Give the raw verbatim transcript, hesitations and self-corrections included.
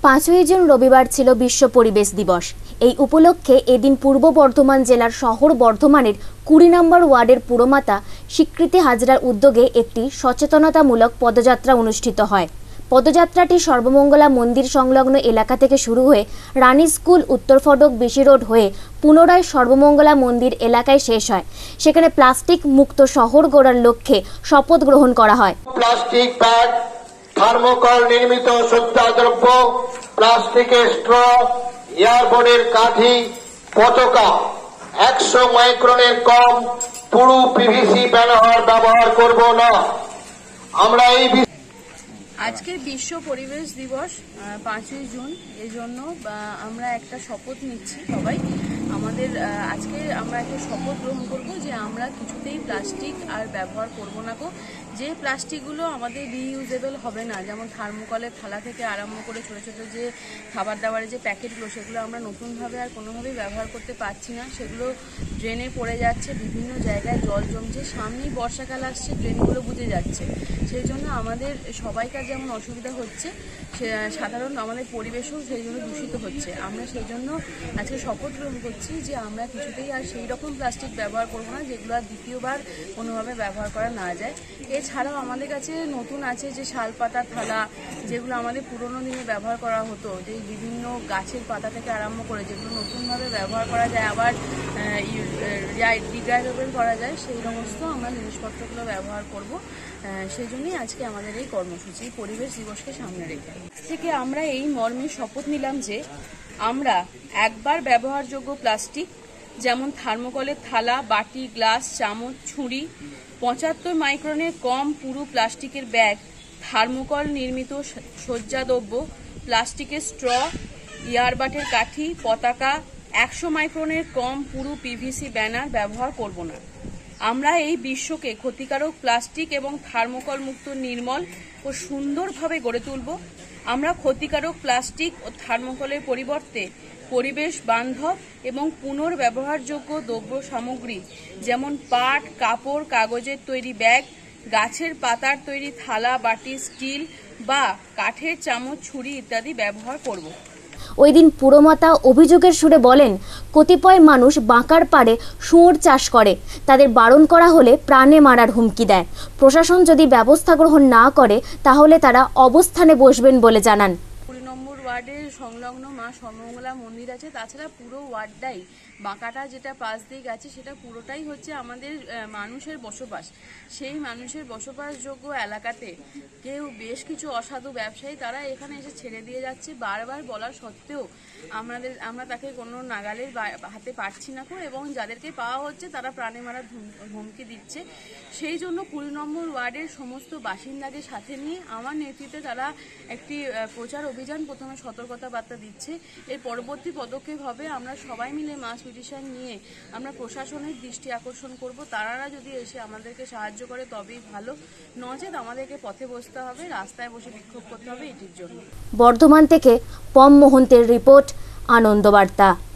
পাঁচই জুন রবিবার ছিল বিশ্ব পরিবেশ দিবস। এই উপলক্ষে এদিন পূর্ব বর্ধমান জেলার শহর বর্ধমানের কুড়ি নম্বর ওয়ার্ডের পুরমাতা স্বীকৃতি হাজরার উদ্যোগে একটি সচেতনতামূলক পদযাত্রা অনুষ্ঠিত হয়। পদযাত্রাটি সর্বমঙ্গলা মন্দির সংলগ্ন এলাকা থেকে শুরু হয়ে রানী স্কুল, উত্তর ফটক, বিসি রোড হয়ে পুনরায় সর্বমঙ্গলা মন্দির এলাকায় শেষ হয়। সেখানে প্লাস্টিক মুক্ত শহর গড়ার লক্ষ্যে শপথ গ্রহণ করা হয়। প্লাস্টিক ব্যাগ, থার্মোকল নির্মিত সজ্জাদ্রব্য, প্লাস্টিকের স্ট্র, এয়ারবোর্ডের কাঠি, পতাকা, একশো মাইক্রনের কম পুরু পিভিসি ব্যানার ব্যবহার করব না। আমরা এই আজকে বিশ্ব পরিবেশ দিবস পাঁচই জুন, এই জন্য আমরা একটা শপথ নিচ্ছি সবাই। আমাদের আজকে আমরা একটা শপথ গ্রহণ করব যে আমরা কিছুতেই প্লাস্টিক আর ব্যবহার করব না। গো যে প্লাস্টিকগুলো আমাদের রিইউজেবল হবে না, যেমন থার্মোকলের থালা থেকে আরম্ভ করে ছোটো ছোটো যে খাবার দাবারের যে প্যাকেটগুলো, সেগুলো আমরা নতুনভাবে আর কোনোভাবেই ব্যবহার করতে পারছি না। সেগুলো ড্রেনে পড়ে যাচ্ছে, বিভিন্ন জায়গায় জল জমছে, সামনেই বর্ষাকাল আসছে, ড্রেনগুলো বুঝে যাচ্ছে। সেই জন্য আমাদের সবাইকার যেমন অসুবিধা হচ্ছে, সে সাধারণ আমাদের পরিবেশও সেই জন্য দূষিত হচ্ছে। আমরা সেই জন্য আজকে শপথ গ্রহণ করছি যে আমরা কিছুতেই আর সেই রকম প্লাস্টিক ব্যবহার করবো না যেগুলো আর দ্বিতীয়বার কোনোভাবে ব্যবহার করা না যায়। এছাড়াও আমাদের কাছে নতুন আছে যে শাল পাতার থালা, যেগুলো আমাদের পুরোনো দিনে ব্যবহার করা হতো, যে বিভিন্ন গাছের পাতা থেকে আরম্ভ করে যেগুলো নতুনভাবে ব্যবহার করা যায়, আবার ডিগ্রেডেবল করা যায়, সেই সমস্ত আমরা জিনিসপত্রগুলো ব্যবহার করব। সেই জন্যই আজকে আমাদের এই কর্মসূচি পরিবেশ দিবসকে সামনে রেখে থেকে আমরা এই মর্মে শপথ নিলাম যে আমরা একবার ব্যবহারযোগ্য প্লাস্টিক, যেমন থার্মোকলের থালা, বাটি, গ্লাস, চামচ, ছুরি, পঁচাত্তর মাইক্রনের কম পুরু প্লাস্টিকের ব্যাগ, থার্মোকল নির্মিত সজ্জাদ্রব্য, প্লাস্টিকের স্ট্র, ইয়ারবাটের কাঠি, পতাকা, একশো মাইক্রনের কম পুরু পিভিসি ব্যানার ব্যবহার করব না। আমরা এই বিশ্বকে ক্ষতিকারক প্লাস্টিক এবং থার্মোকল মুক্ত, নির্মল ও সুন্দরভাবে গড়ে তুলব। আমরা ক্ষতিকারক প্লাস্টিক ও থার্মোকলের পরিবর্তে পরিবেশ বান্ধব এবং পুনর্ব্যবহারযোগ্য দ্রব্য সামগ্রী, যেমন পাট, কাপড়, কাগজের তৈরি ব্যাগ, গাছের পাতার তৈরি থালা, বাটি, স্টিল বা কাঠের চামচ, ছুরি ইত্যাদি ব্যবহার করব। ওই দিন পুরমাতা অভিযোগের সুরে বলেন, কতিপয় মানুষ বাঁকার পাড়ে শুয়োর চাষ করে, তাদের বারণ করা হলে প্রাণে মারার হুমকি দেয়। প্রশাসন যদি ব্যবস্থা গ্রহণ না করে তাহলে তারা অবস্থানে বসবেন বলে জানান। কুড়ি নম্বর ওয়ার্ডের সংলগ্ন মা সর্বমঙ্গলা মন্দির আছে, তাছাড়া পুরো ওয়ার্ডটাই বাঁকাটা যেটা পাশ দিয়ে গেছে সেটা পুরোটাই হচ্ছে আমাদের মানুষের বসবাস। সেই মানুষের বসবাসযোগ্য এলাকাতে কেউ বেশ কিছু অসাধু ব্যবসায়ী তারা এখানে এসে ছেড়ে দিয়ে যাচ্ছে। বারবার বলার সত্ত্বেও আমাদের আমরা তাকে কোনো নাগালের হাতে পাচ্ছি না করে, এবং যাদেরকে পাওয়া হচ্ছে তারা প্রাণে মারার হুমকি দিচ্ছে। সেই জন্য কুড়ি নম্বর ওয়ার্ডের সমস্ত বাসিন্দাদের সাথে নিয়ে আমার নেতৃত্বে তারা একটি প্রচার অভিযান প্রথমে সতর্কতা বার্তা দিচ্ছে। এর পরবর্তী পদক্ষেপ হবে আমরা সবাই মিলে মাস পিটিশন নিয়ে আমরা প্রশাসনের দৃষ্টি আকর্ষণ করব। তারা যদি এসে আমাদেরকে সাহায্য করে তবেই ভালো, নচেত আমাদেরকে পথে বসতে হবে, রাস্তায় বসে বিক্ষোভ করতে হবে এটির জন্য। বর্ধমান থেকে পম মোহন্তের রিপোর্ট, আনন্দবার্তা।